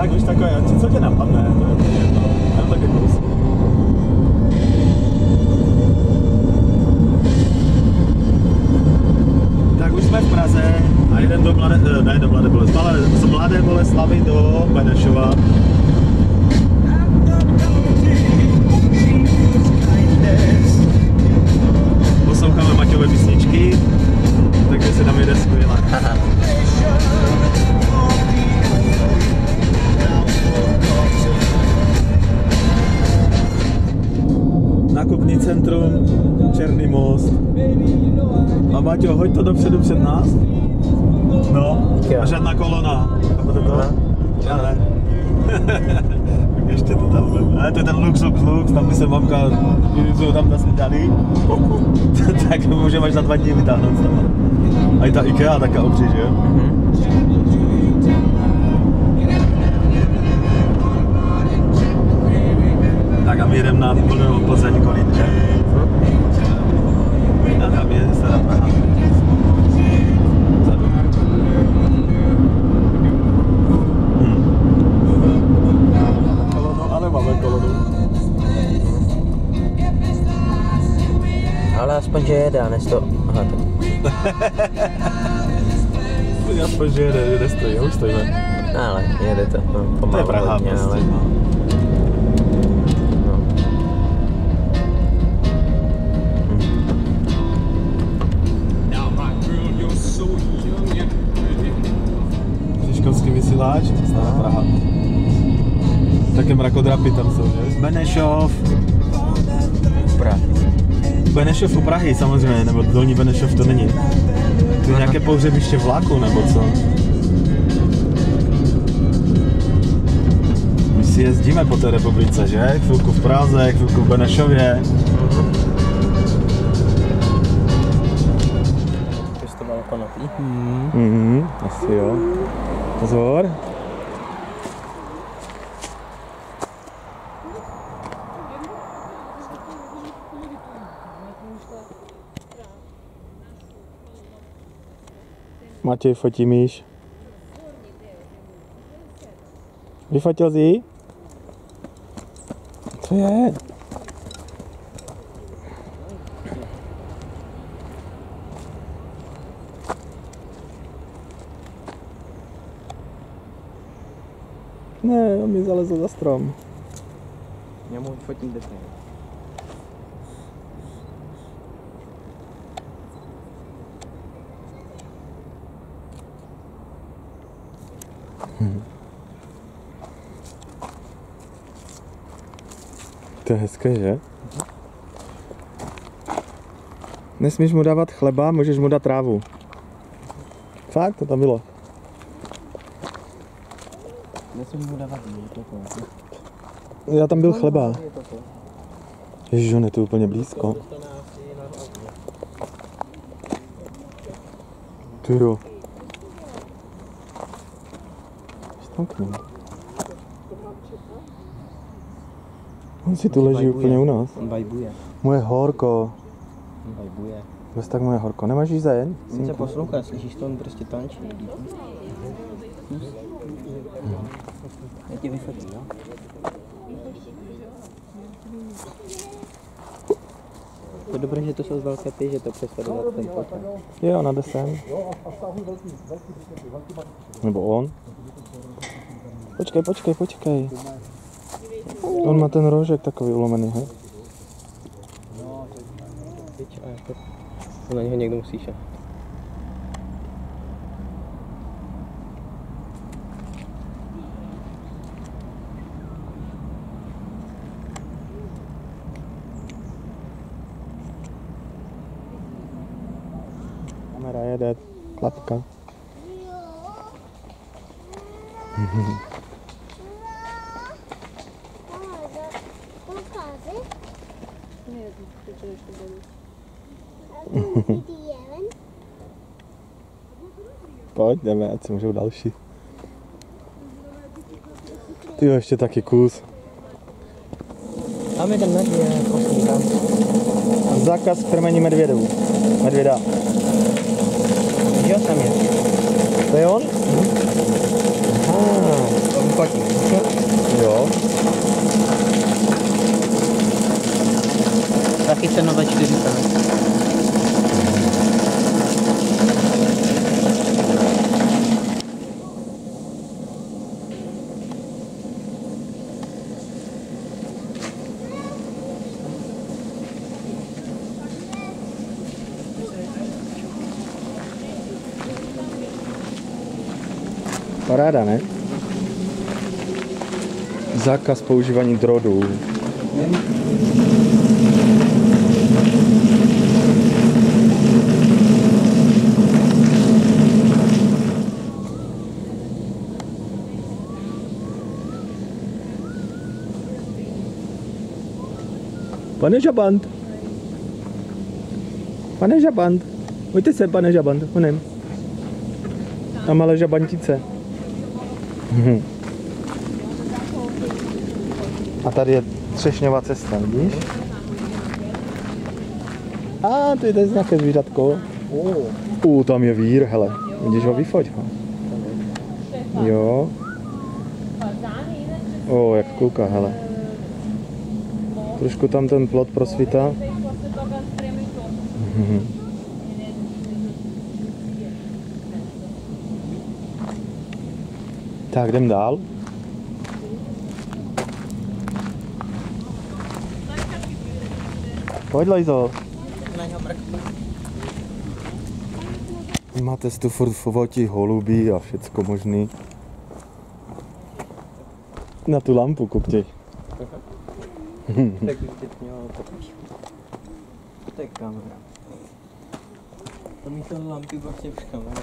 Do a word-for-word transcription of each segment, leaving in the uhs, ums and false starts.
tak, víš, takové, co tě napadne, to je úplně jedno, jenom taky kus. Tak už jsme v Praze a jeden do Mladé, ne do Mladé Boleslavi, ale z Mladé Boleslavi do Benešova. Posloucháme Maťové písničky, takže se tam jede skvěle. Nákupní centrum, Černý most. A Maťo, hoď to dopředu před nás. No, a žádná kolona. Chápete to? Já ne. Ještě to tam bude. Ale to je ten Lux, Lux, Lux, tam by se mamka, jsou tam na snídaní. Tak můžeme až za dva dní vytáhnout sama. A i ta IKEA taká obří, že jo? Tak a my jedeme na plnou Plzeň Kolín, že? A tam je stará Praha. Zadu. Hmm. Kolonu, ale máme kolonu. Ale aspoň, že jede a nesto... Aha, tak. Aspoň, že jede, že nestojí, a už stojíme. Ale jede to, no, pomalu to je Praha hodně, prostě, ale... no. Žižkovský vysíláč, stará Praha. Také mrakodrapy tam jsou, že? Benešov. Prahy. Benešov u Prahy samozřejmě, nebo Dolní Benešov to není. To je nějaké pohřebiště vláku, nebo co? My si jezdíme po té republice, že? Chvilku v Praze, chvilku v Benešově. Pěstoval konopí. Mhm, asi jo. Pozor. Matěj fotí myš. Vyfotil jsi ji? Co je? Ne, on mi zalezl za strom. Já mu fotím detail. Hmm. To je hezké, že? Nesmíš mu dávat chleba, můžeš mu dát trávu. Fakt, to tam bylo. Nesmíš mu dávat chleba. Já tam byl chleba. Ježiš, on je tu úplně blízko. Ty jo. Tam k ním. On si tu leží úplně u nás. On vajbuje. Moje horko. On vajbuje. Bez tak moje horko. Nemáš jízeň? On se poslouchá, slyšíš to, on prostě tančí. Mhm. Já tě vyfotím, jo? To je dobré, že to jsou z velké ty, že to přesledovat ten potřeb. Jo, na desen. Nebo on. Počkej, počkej, počkej. On má ten rožek takový ulomený, he? Na něho někdo musí šet. Kamera jede, klapka. Pojď, jdeme, ať si můžou další. Ty jo, ještě taky kus. Tam jeden medvěd, poslední tam. Zákaz krmení medvědů. Medvěda. Jo, tam je. To je on? Ah, to vyplatí. Paráda, ne? Zákaz používání drodů. Pane Žabant. Pane Žabant. Pojďte sem, pane Žabant. Honem. Tam malé žabantice. A tady je třešňová cesta, vidíš? A to je tady nějaké zvířatko. U, tam je vír, hele. Vidíš ho, vyfoť ho. Jo. O, jak kouká, hele. Trošku tam ten plot prosvítá. Tak, jdem dál. Pojď, Lajzo. Máte tu furt fotí holubí a všecko možný. Na tu lampu kuptěj. Tak už teď mělo potíž. To je kamera. To místo lampy vlastně už kamera.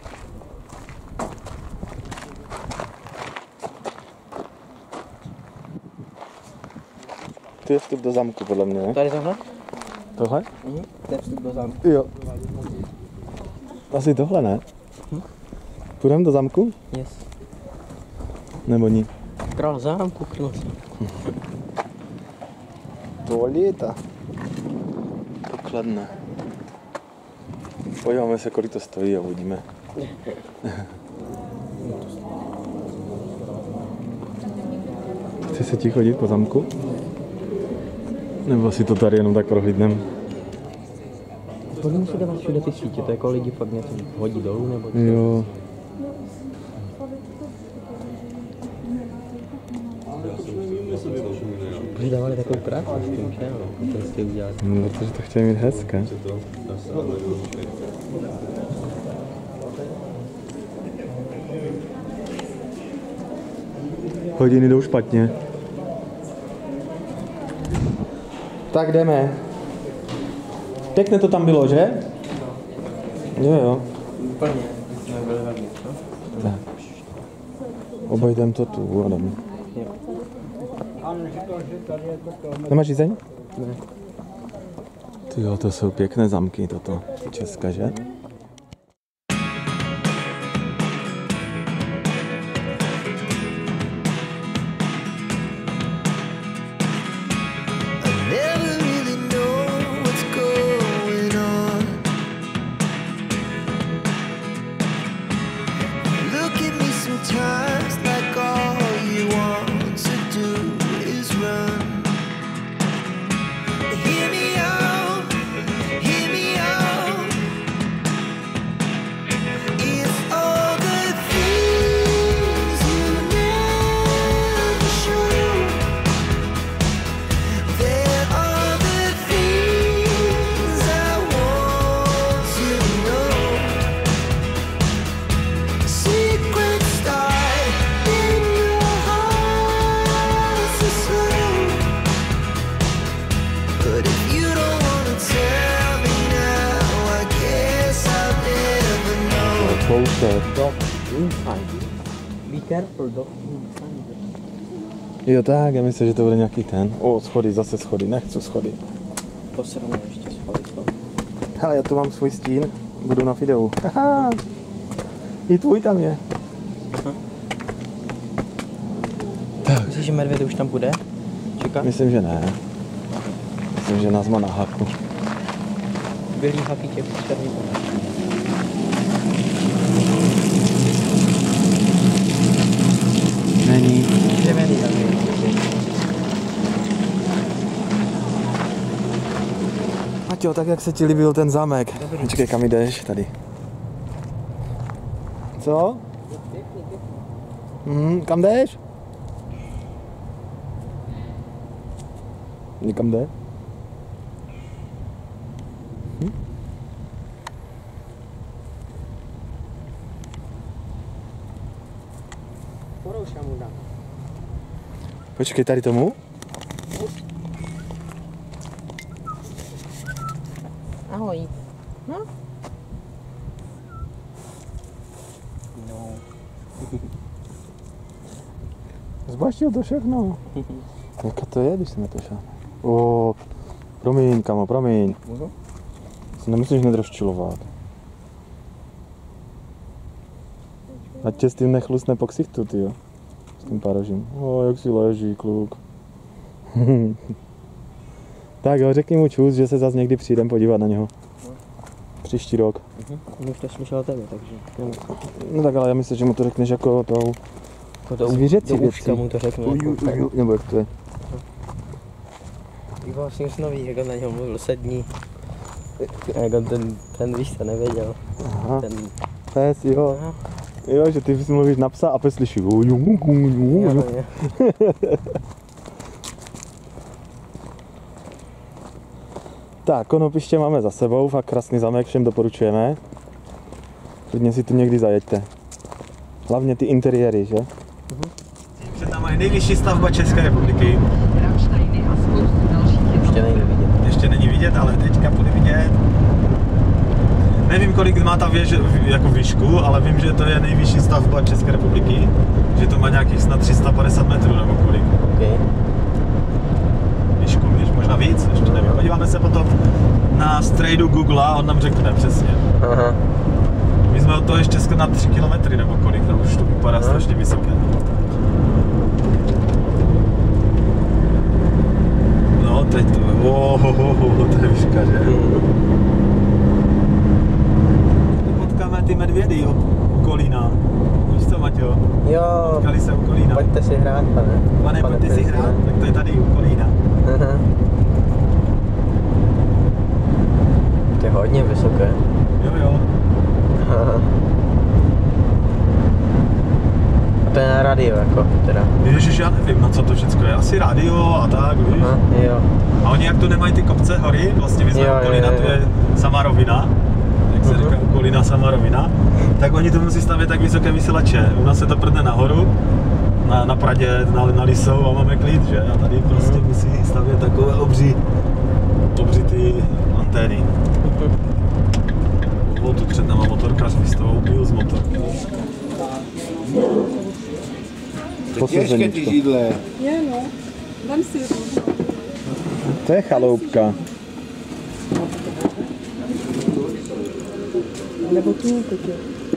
To je vstup do zámku, podle mě, ne? Tady tohle? Tohle? Mhm, to je vstup do zámku. Jo. Asi tohle, ne? Hm? Půjdeme do zámku? Yes. Nebo ní? Král zámku, král. Toaleta. Pokladna. Podíváme se, kolik to stojí a uvidíme. Chce se ti chodit po zámku? Nebo si to tady jenom tak prohlídnem? Budeme si dávat všude ty sítě, to jako lidi fakt něco hodí dolů nebo co? Jo. Protože dávali takovou práci s tím, že jo, to jste udělat. No, protože to chtějí mít hezké. Hodiny jdou špatně. Tak jdeme. Pěkné to tam bylo, že? Jo, jo. Úplně, nebyli velmi, co? Tak. Obejdem to tu, jdeme. Nemáš žízeň? Ne. Ty jo, to jsou pěkné zámky, toto. Česka, že? Dog inside. Be careful, dog inside. Jo tak, já myslím, že to bude nějaký ten. O, schody, zase schody, nechci schody. To se rovnou ještě schody. Hele, já tu mám svůj stín, budu na videu. Haha. I tvůj tam je. Tak. Myslíš, že medvěd už tam bude? Čeká? Myslím, že ne. Myslím, že nás má na haku. Bělý haky tě černý. Není. Jdeme tady. Maťo, tak jak se ti líbil ten zámek? Dobrý. Čekej, kam jdeš? Tady. Co? Hmm, kam jdeš? Nikam jde? Hm? Porouša mu dám. Počkej, tady tomu? Ahoj. No? No. Zbaštil to všechno. Jaká to je, když se na to šáhne? O, promiň, kamo, promiň. Můžu? Se nemusíš nedroščilovat. Ať tě s tím nechlusne po ksichtu, tyjo. S tím parožím. O, jak si leží, kluk. Tak jo, řekni mu čus, že se zase někdy přijdem podívat na něho. Příští rok. Uh-huh. On už neslyšel tebe, takže... No tak ale já myslím, že mu to řekneš jako tou Jako to zvířecí věcí. mu to řeknu. Uju, Jako, uju, nebo jak to je? Ivo vlastně už nový, jak on na něho mluvil sedm dní. Jak on ten, ten víš co, nevěděl. Aha, Ten, pes, jo. aha, Jo, že ty mluvíš na psa a pes slyší. Uju, uju, uju. jo, jo. Tak, Konopiště máme za sebou, fakt krásný zámek, všem doporučujeme. Klidně si tu někdy zajeďte. Hlavně ty interiéry, že? Mhm. Před námi je nejvyšší stavba České republiky. Ještě není vidět. Ještě není vidět, ale teďka bude vidět. Nevím, kolik má ta věž jako výšku, ale vím, že to je nejvyšší stavba České republiky. Že to má nějakých snad tři sta padesát metrů nebo kolik. Okay. Výšku, víš, možná víc, ještě nevím. Podíváme se potom na strejdu Google a on nám řekne přesně. Aha. My jsme od toho ještě na tři kilometry nebo kolik, tam už to vypadá Aha. strašně vysoké. No teď to je, oh, oh, oh, oh, to je výška, že? Potkáme ty medvědy od Kolína. Víš co, Maťo? Jo, Potkali se u Kolína. pojďte si hrát, pane. Pane, pojďte si hrát, tak to je tady u Kolína. Aha. To je hodně vysoké. Jo, jo. Aha. A to je na radio jako, teda. Ježiš, já nevím, na co to všechno je. Asi rádio a tak, víš? Aha, jo. A oni jak tu nemají ty kopce hory, vlastně my jsme Jo, u Kolína, jo, jo. to je sama rovina, jak se Mhm. říká u Kolína sama rovina, tak oni to musí stavět tak vysoké vysílače. U nás se to prdne nahoru, na, na Pradě, na, na Lisou a máme klid, že? A tady prostě Mhm. musí stavět takové obří, obří ty antény. O, tu před náma motorkář vystoupil z motorky. To těžké ty židle. Je no, vem si jednu. To je chaloupka. Nebo tu kotě.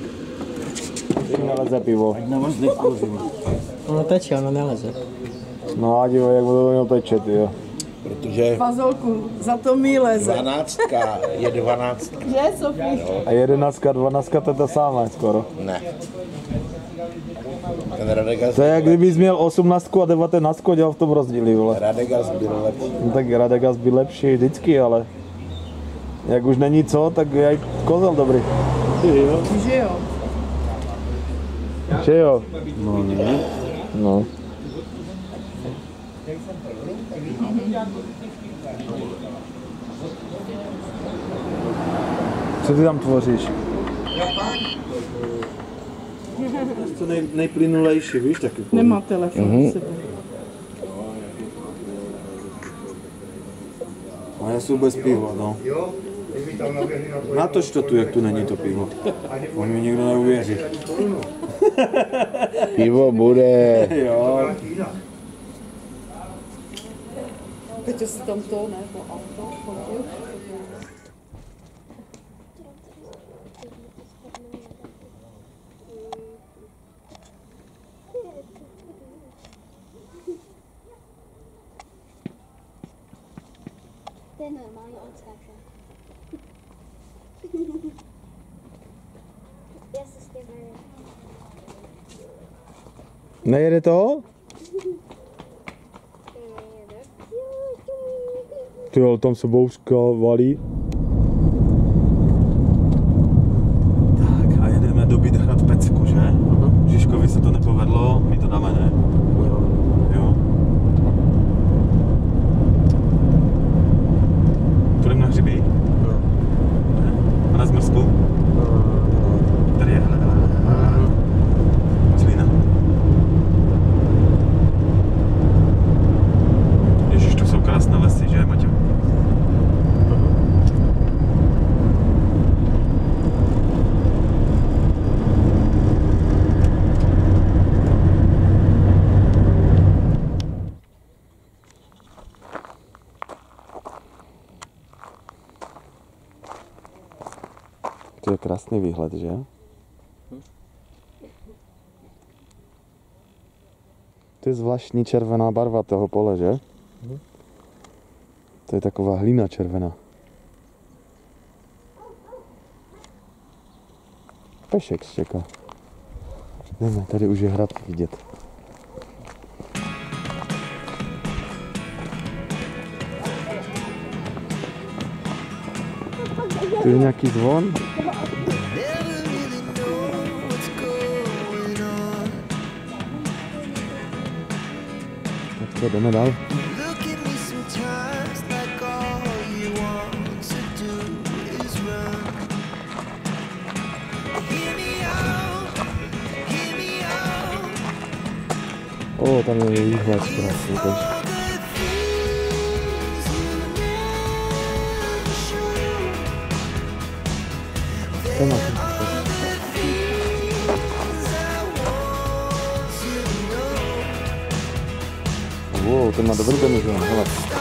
Naleze pivo. Na vás neprozím. Ono teče, ono neleze. No a divo, jak to měl teče, jo. Protože Fazolku, za to mi leze. dvanáctka je dvanáctka. Že, Sofie? A jedenáctka, dvanáctka, to je to samé skoro. Ne. Ten Radegas, To je jak kdybys měl osmnáctku a devatenáctku a dělal v tom rozdíly, vole. Radegas byl lepší. No tak Radegas byl lepší vždycky, ale jak už není co, tak je i kozel dobrý. Jo. Že jo. Že jo? No ne. No. Co ty tam tvoříš? To nej, nejplynulejší, víš, taky. Nemá telefon mm-hmm. sebou. A já jsem bez piva, no. Natoč to tu, jak tu není to pivo. On mi nikdo neuvěří. Pivo bude. Jo. Teď si tam to, ne, to auto, fotil. To je normální odskáče. Já se s tím nevím. Nejede to? Ty jo, tam se bouřka valí. Tak a jedeme do Bydhrad Pecku, že? Uh-huh. Žižkovi se to nepovedlo, my to dáme, ne? Jo. Jo. Půjdeme na hřiby? No. Ne. A na Zmrzku? No. Tady je, hele, hele, hele. Zlína. je krásný výhled, že? To je zvláštní červená barva toho pole, že? To je taková hlína červená. Pešek čeká. Jdeme, tady už je hrad vidět. Tu je nějaký zvon. Tak to jdeme dál. O, tam je výhled krásný tež. To má wow, ten má dobrý demižon, hele.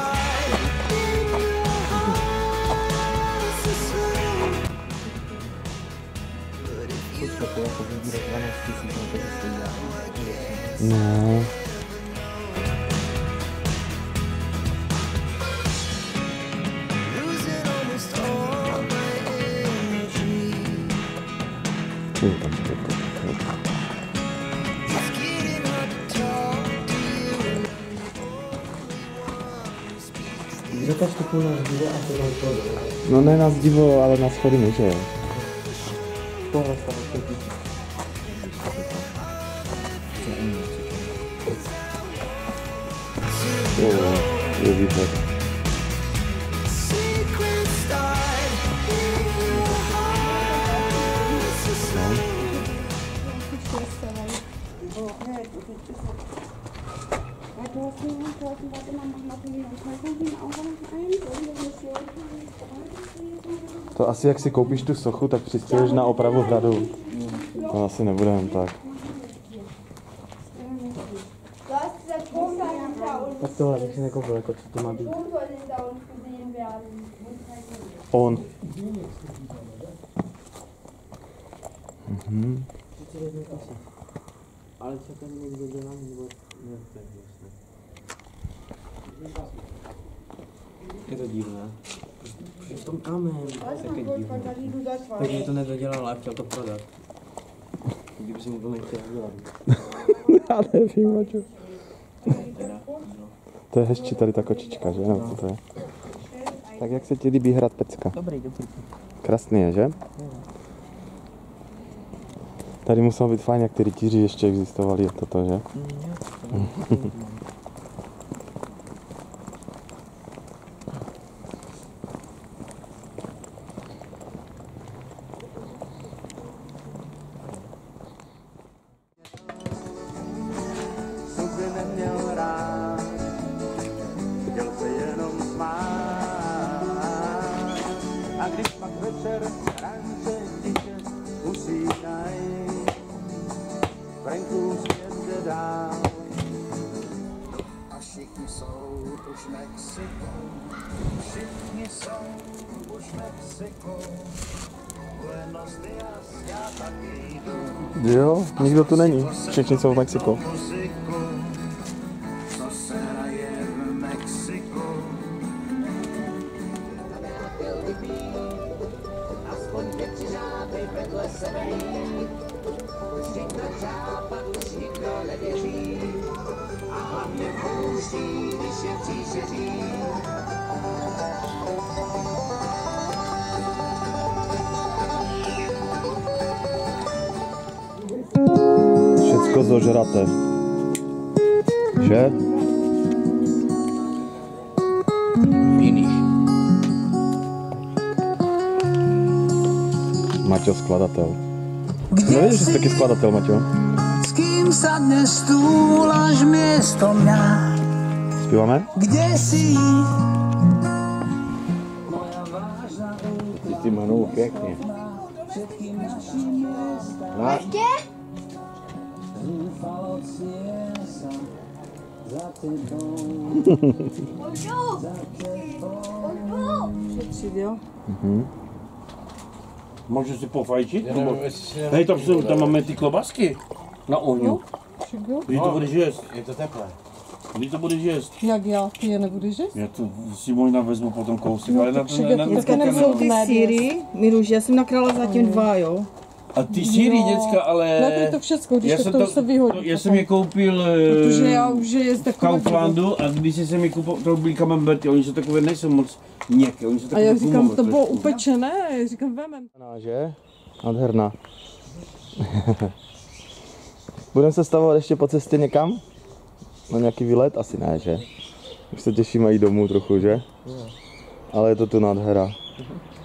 No. Zakaž to půl nás divo a to nám to. No ne nás divo, ale nás schody může. Tohle se rozhodí. Je výhled. To asi jak si koupíš tu sochu, tak přispěješ na opravu hradu. To asi nebudeme tak. Tak tohle bych si nekoupil, jako co to má být. On. Mhm. Ale co tam někdo dělá, nebo ne, to je jasné. Je to divné. Je to kamen, také divné. Teď mi to nedodělal a chtěl to prodat. Kdyby si mu to nechtěl dělat. Já nevím, Maťo. To je hezčí tady ta kočička, že? No, co to je? Tak jak se ti líbí hrad Pecka? Dobrý, dobrý. Krásný je, že? Tady muselo být fajn, jak ty rytíři ještě existovali a toto, že? A když pak večer rance tiše usínají, venku svět jde dál. A všichni jsou už Mexiko, všichni jsou už Mexiko. Buenos dias, já taky jdu. Jo, nikdo tu není, všichni jsou v Mexiku. Co se hraje v Mexiku? Aspoň tě tři žáby vedle sebe jít. Už nikdo žába, už nikdo nevěří. A hlavně pouští, když je příšeří. Všecko zožraté. Že? Finish. Maťo, skladatel. No vidíš, že jsi taky skladatel, Maťo. S kým sadne stůl až město mňa? Zpíváme? Kde si? Ty manou pěkně. No. Ještě? Ondru! Ondru! Šetřit, jo? Mhm. Můžu si pofajčit? Já nevím, jestli si Hej, tam, jsou, tam máme ty klobásky na ohňu. Když to budeš jíst. Je to teplé. Když to budeš jíst. Jak já, ty je nebudeš jíst? Já to si možná vezmu potom kousek, No, ale na tak to však ne, já na to to taky ne, nejsou ne, ty ne. síry. Miluš, já jsem nakrála zatím dva, jo. A ty síry, děcka, ale... Ne, to je to všecko, když já to, jsem to, to se vyhodí. Já jsem je koupil Protože já už je v taková... Kauflandu a když jsem je koupil, to byly kamemberty, oni jsou takové, nejsou moc měkké, oni jsou A takové já říkám, gumové to bylo trošku. upečené, já říkám, vemem. Že? Nádherná. Budeme se stavovat ještě po cestě někam? Na nějaký výlet? Asi ne, že? Už se těšíme jít domů trochu, že? Ale je to tu nádhera.